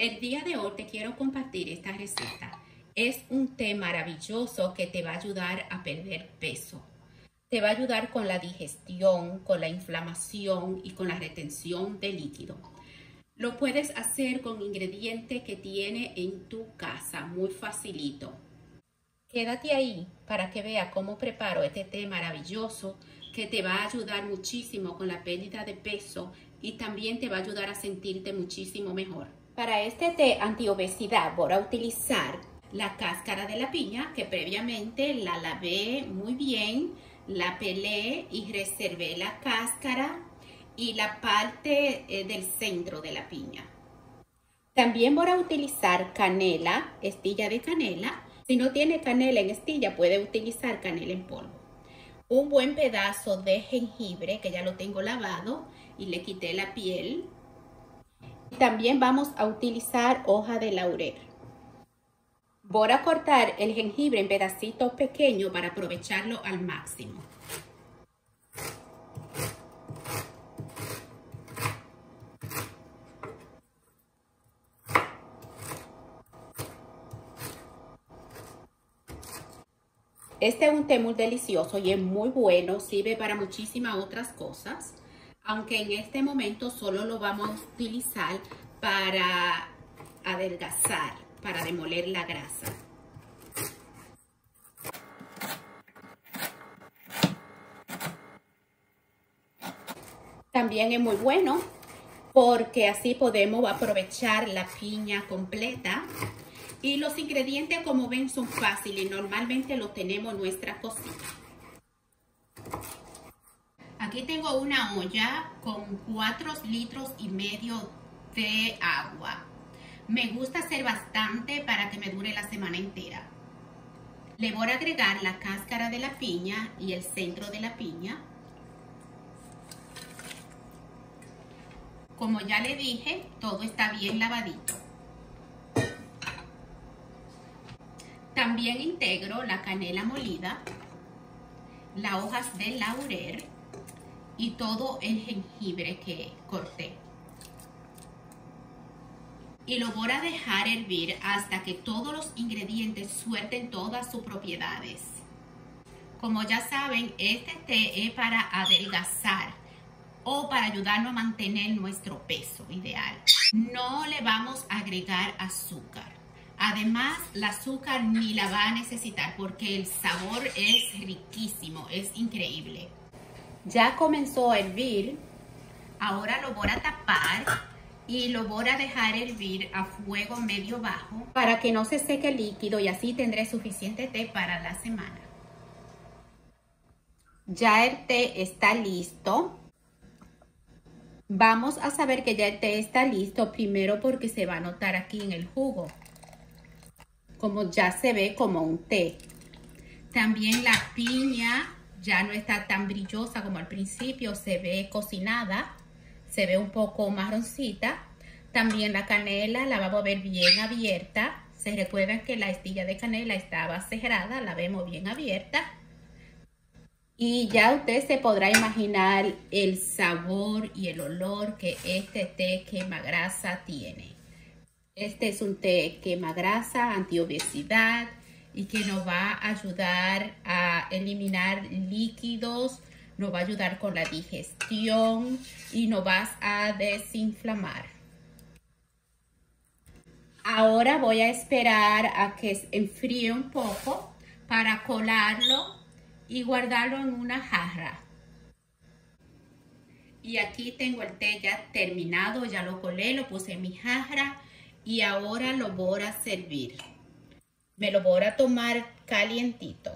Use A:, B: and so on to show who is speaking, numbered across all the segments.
A: El día de hoy te quiero compartir esta receta. Es un té maravilloso que te va a ayudar a perder peso. Te va a ayudar con la digestión, con la inflamación y con la retención de líquido. Lo puedes hacer con ingredientes que tienes en tu casa, muy facilito. Quédate ahí para que veas cómo preparo este té maravilloso que te va a ayudar muchísimo con la pérdida de peso y también te va a ayudar a sentirte muchísimo mejor. Para este té antiobesidad voy a utilizar la cáscara de la piña que previamente la lavé muy bien, la pelé y reservé la cáscara y la parte del centro de la piña. También voy a utilizar canela, estilla de canela. Si no tiene canela en estilla, puede utilizar canela en polvo. Un buen pedazo de jengibre que ya lo tengo lavado y le quité la piel. También vamos a utilizar hoja de laurel. Voy a cortar el jengibre en pedacitos pequeños para aprovecharlo al máximo. Este es un té muy delicioso y es muy bueno, sirve para muchísimas otras cosas, aunque en este momento solo lo vamos a utilizar para adelgazar, para demoler la grasa. También es muy bueno porque así podemos aprovechar la piña completa. Y los ingredientes, como ven, son fáciles. Normalmente los tenemos en nuestra cocina. Aquí tengo una olla con 4,5 litros de agua. Me gusta hacer bastante para que me dure la semana entera. Le voy a agregar la cáscara de la piña y el centro de la piña. Como ya le dije, todo está bien lavadito. También integro la canela molida, las hojas de laurel y todo el jengibre que corté. Y lo voy a dejar hervir hasta que todos los ingredientes suelten todas sus propiedades. Como ya saben, este té es para adelgazar o para ayudarnos a mantener nuestro peso ideal. No le vamos a agregar azúcar. Además, el azúcar ni la va a necesitar porque el sabor es riquísimo, es increíble. Ya comenzó a hervir, ahora lo voy a tapar y lo voy a dejar hervir a fuego medio bajo para que no se seque el líquido y así tendré suficiente té para la semana. Ya el té está listo. Vamos a saber que ya el té está listo primero porque se va a notar aquí en el jugo. Como ya se ve como un té. También la piña ya no está tan brillosa como al principio, se ve cocinada, se ve un poco marroncita. También la canela la vamos a ver bien abierta. Se recuerdan que la estilla de canela estaba cerrada, la vemos bien abierta. Y ya usted se podrá imaginar el sabor y el olor que este té quemagrasa tiene. Este es un té quemagrasa, antiobesidad y que nos va a ayudar a eliminar líquidos, nos va a ayudar con la digestión y nos va a desinflamar. Ahora voy a esperar a que enfríe un poco para colarlo y guardarlo en una jarra. Y aquí tengo el té ya terminado, ya lo colé, lo puse en mi jarra. Y ahora lo voy a servir. Me lo voy a tomar calientito.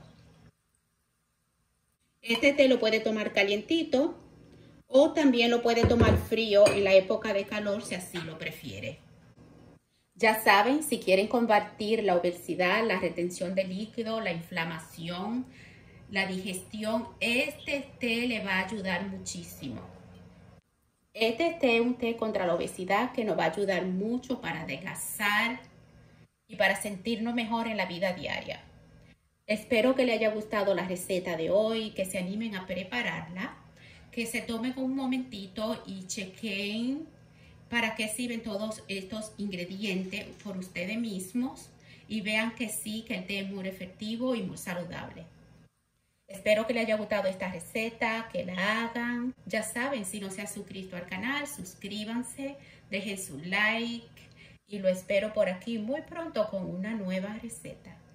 A: Este té lo puede tomar calientito o también lo puede tomar frío en la época de calor si así lo prefiere. Ya saben, si quieren combatir la obesidad, la retención de líquido, la inflamación, la digestión, este té le va a ayudar muchísimo. Este té es un té contra la obesidad que nos va a ayudar mucho para adelgazar y para sentirnos mejor en la vida diaria. Espero que les haya gustado la receta de hoy, que se animen a prepararla, que se tomen un momentito y chequen para qué sirven todos estos ingredientes por ustedes mismos y vean que sí, que el té es muy efectivo y muy saludable. Espero que les haya gustado esta receta, que la hagan. Ya saben, si no se han suscrito al canal, suscríbanse, dejen su like y lo espero por aquí muy pronto con una nueva receta.